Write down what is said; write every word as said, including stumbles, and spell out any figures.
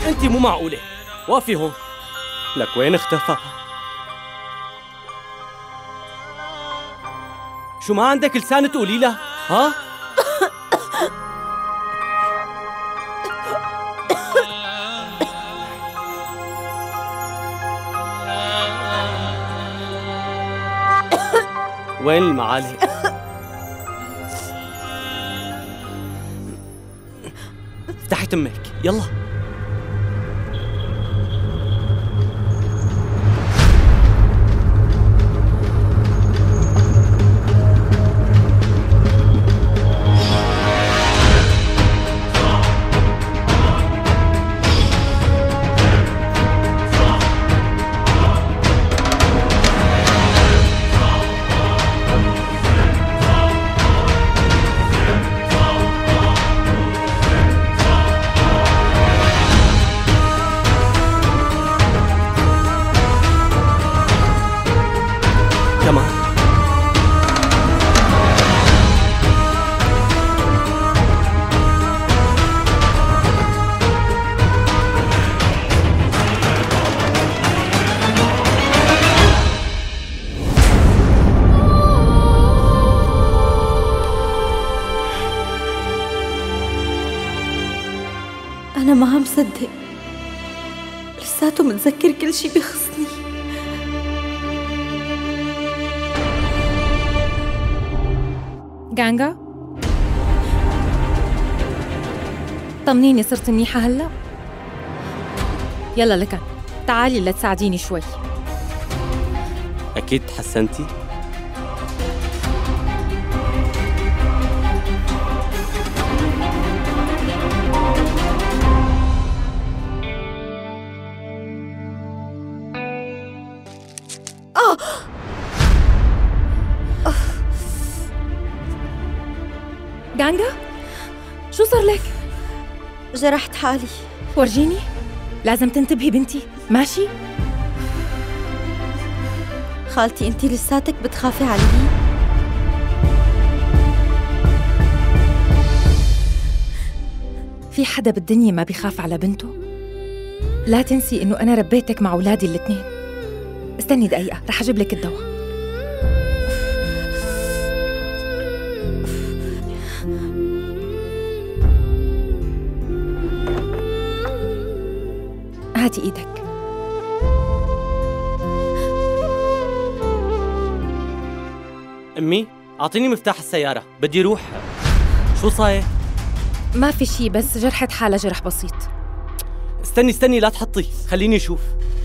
انت مو معقولة. وقفي هون. لك وين اختفى؟ شو ما عندك لسان تقولي له؟ ها؟ وين المعالق؟ افتحي تمك، يلا. أنا ما عم صدق، لساته متذكر كل شي بيخصني. جانجا، طمنيني، صرت منيحة هلأ؟ يلا لكن تعالي لتساعديني شوي. أكيد تحسنتي؟ جانجا، شو صار لك؟ جرحت حالي. ورجيني. لازم تنتبهي بنتي، ماشي؟ خالتي انتي لساتك بتخافي علي؟ في حدا بالدنيا ما بيخاف على بنته؟ لا تنسي انه انا ربيتك مع اولادي الاثنين. استني دقيقة، رح اجيب لك الدواء. هاتي ايدك. امي، اعطيني مفتاح السيارة، بدي روح. شو صاير؟ ما في شي، بس جرحت حالة جرح بسيط. استني استني لا تحطي، خليني اشوف.